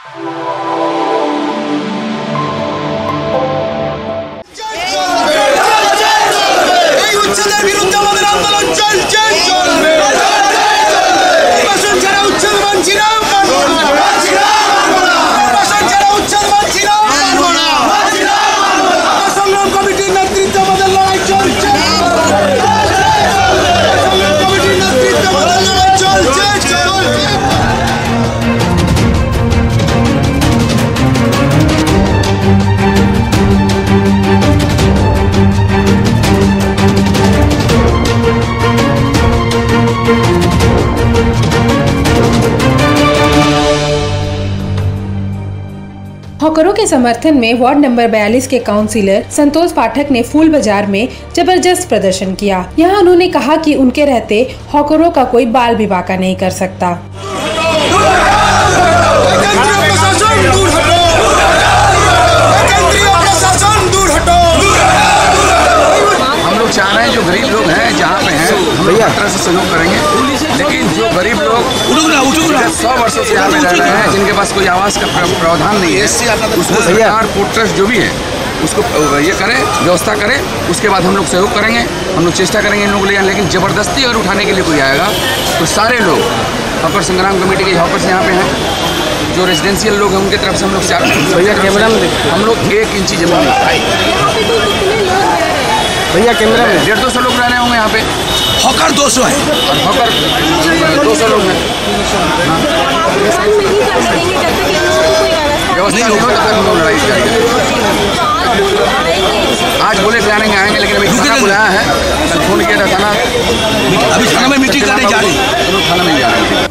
हॉकरों के समर्थन में वार्ड नंबर 42 के काउंसिलर संतोष पाठक ने फूल बाजार में जबरदस्त प्रदर्शन किया। यहां उन्होंने कहा कि उनके रहते हॉकरों का कोई बाल भी बांका नहीं कर सकता। हम लोग चाह रहे हैं जो गरीब लोग हैं जहाँ पे हैं हम लोग तरह से सहयोग करेंगे, लेकिन जो गरीब लोग 100 वर्षों से यहाँ पे रह रहे हैं जिनके पास कोई आवास का प्रावधान नहीं है, उसको सरकार पोर्ट ट्रस्ट जो भी है उसको ये करे, व्यवस्था करे, उसके बाद हम लोग सहयोग करेंगे। हम लोग चेष्टा करेंगे इन लोगों को ले, लेकिन ज़बरदस्ती अगर उठाने के लिए कोई आएगा तो सारे लोग हॉकर संग्राम कमेटी के हॉकर्स यहाँ पे हैं, जो रेजिडेंशियल लोग हैं उनकी तरफ से हम लोग हम लोग 1 इंची जमीन भैया कैमरा में 150-200 लोग रह रहे होंगे यहाँ पे। हॉकर 200 है और हॉकर 200 लोग हैं। व्यवस्था नहीं होगा तब हम लोग लड़ाई करेंगे। आज बोले थे आएंगे, लेकिन अभी थाना बुलाया है, कल फोन किया था थाना, अभी थाना में मीटिंग करने जा रही है, थाना में जा रहे हैं।